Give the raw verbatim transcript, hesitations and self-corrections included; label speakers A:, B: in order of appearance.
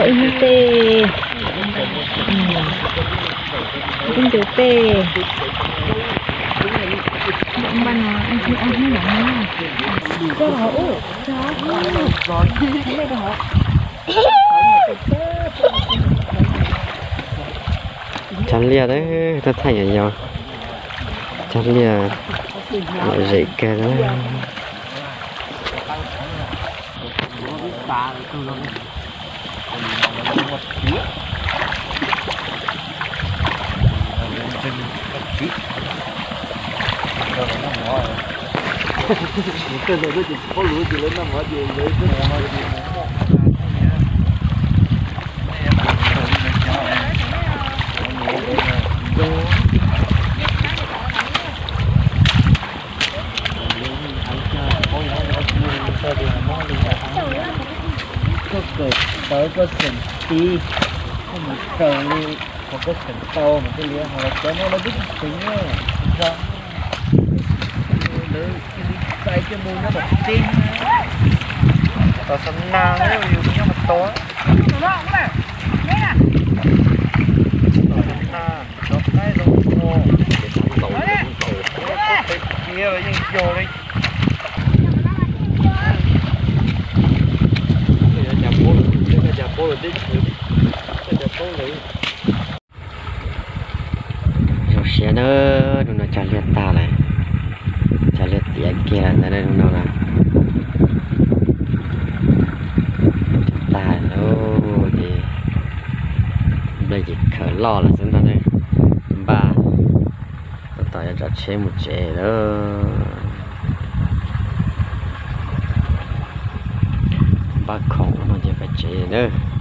A: có in tê in từ tê bạn bà nói anh chị ăn hết nóng cho họ ủ cho họ đây đó họ
B: chăn lia đấy ta thay ở nhau chăn lia lại dậy kia đó
C: cái này nó chỉ có lúa chỉ lên năm hóa gì đấy cái này nó chỉ có cỡ tới có sừng tí một cỡ có có sừng to một cái lúa họ cho nó nó biết tính ra tay cái mùi nó bật tim tao sắm na đấy nhiều cái mặt to đó cái này na đó cái rồi ô kia rồi nhưng vô đi nhà bố nhà bố rồi đi nhà bố rồi
B: rồi xe nữa nó trả liệt ta này trả liệt tiền kia là đây nó là ta đâu thì bây giờ khởi lo là chúng ta đây ba tao cho chế một chế đó ba khổng mà chỉ phải chế nữa